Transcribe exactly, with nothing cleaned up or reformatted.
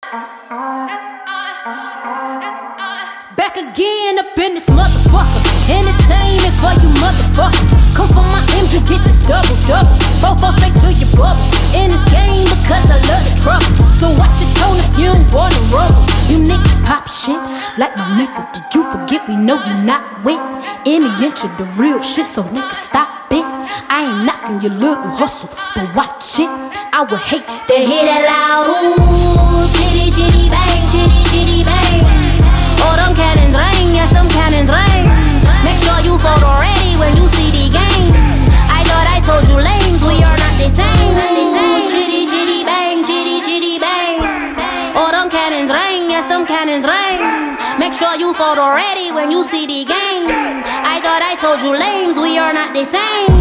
Back again up in this motherfucker. Entertainment for you motherfuckers. Come for my M's, you get this double double. Fofo straight to your bubble. In this game because I love the trouble. So watch your tone if you don't wanna rubble. You niggas pop shit like my nigga. Did you forget we know you not with any inch of the real shit? So nigga stop it. I ain't knocking your little hustle, but watch it. I would hate to hear that loud ooh, chitty chitty bang, chitty chitty bang. Oh, them cannons ring, yes, them cannons ring. Make sure you photo ready when you see the game. I thought I told you lames, we are not the same. Ooh, chitty chitty bang, chitty chitty bang. Oh, them cannons ring, yes, them cannons ring. Make sure you photo ready when you see the game. I thought I told you lames, we are not the same.